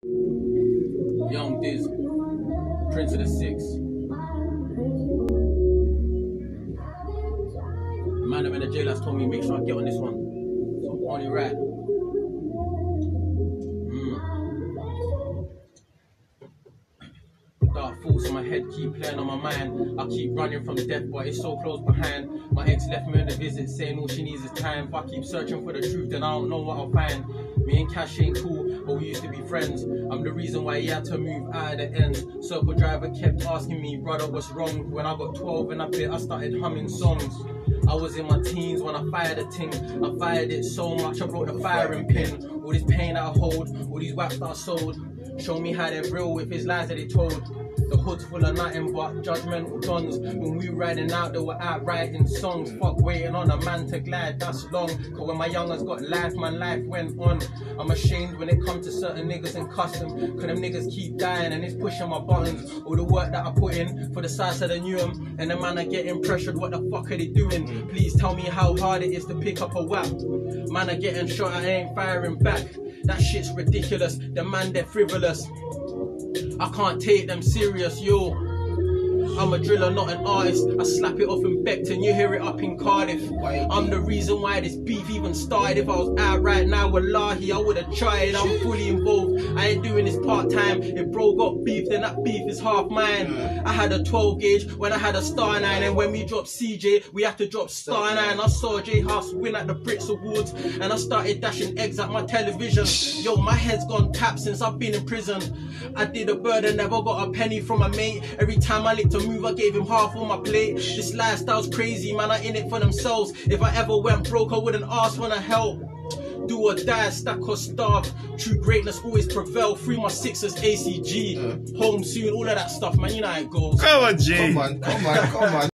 Young Diz, Prince of the Six. The man in the jail has told me make sure I get on this one. So only right. Dark thoughts in my head keep playing on my mind. I keep running from death, but it's so close behind. My ex left me on the visit, saying all she needs is time. If I keep searching for the truth, then I don't know what I'll find. Me and Cash ain't cool, but we used to be friends. I'm the reason why he had to move out of the ends. Circle driver kept asking me, brother, what's wrong? When I got 12 and a bit, I started humming songs. I was in my teens when I fired a ting. I fired it so much I broke the firing pin. All this pain that I hold, all these waps that I sold, show me how they're real with his lies that they told. The hood's full of nothing but judgmental dons. When we riding out, they were out writing songs. Fuck waiting on a man to glide, that's long. Cause when my youngers got life, my life went on. I'm ashamed when it comes to certain niggas in custom. Cause them niggas keep dying and it's pushing my buttons. All the work that I put in for the size of the new em. And the man are getting pressured, what the fuck are they doing? Please tell me how hard it is to pick up a whap. Man are getting shot, I ain't firing back. That shit's ridiculous, the man they're frivolous. I can't take them serious, yo. I'm a driller, not an artist. I slap it off in Beckton, you hear it up in Cardiff. I'm the reason why this beef even started. If I was out right now, wallahi, I would've tried. I'm fully involved, I ain't doing this part-time. If bro got beef, then that beef is half mine. I had a 12 gauge when I had a star 9. And when we dropped CJ, we had to drop star 9. I saw J House win at the Brits Awards, and I started dashing eggs at my television. Yo, my head's gone tap since I've been in prison. I did a bird and never got a penny from a mate. Every time I licked a move, I gave him half on my plate. This lifestyle's crazy, man, are in it for themselves. If I ever went broke, I wouldn't ask for help. Do or die, stack or starve. True greatness always prevail. Free my sixers, ACG. Home soon, all of that stuff, man, you know how it goes. Come on, Jay. Come on.